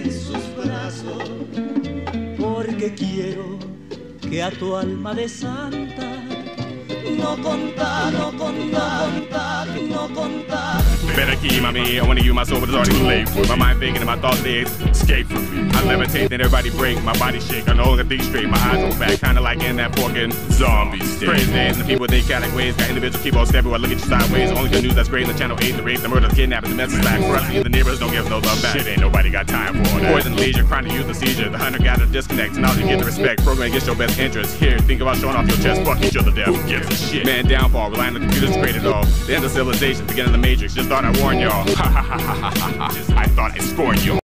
en sus brazos, porque quiero que a tu alma de santa no contar, no contar, no contar. Better keep my man, I wanna use my soul, but it's already too late for my mind thinking and my thoughts they escape from me. I levitate, then everybody break, my body shake, I no longer think straight, my eyes go back, kinda like in that fucking zombie state. Crazy days, and the people they chaotic ways, got individuals keep on stepping while I look at you sideways. Only good news that's great in the channel 8, the rape, the murder, the kidnapping, the message back. For us, the neighbors don't give us no love back. Shit, ain't nobody got time for that. Poison, leisure, crying to use the seizure, the hunter-gatherer disconnect, now you get the respect, program against your best interest. Here, think about showing off your chest, fuck each other, devil. Who gives a shit? Man, downfall, relying on the computers to create it all. The end of civilization, beginning of the matrix, just thought I'd warn y'all. I thought I scorned you.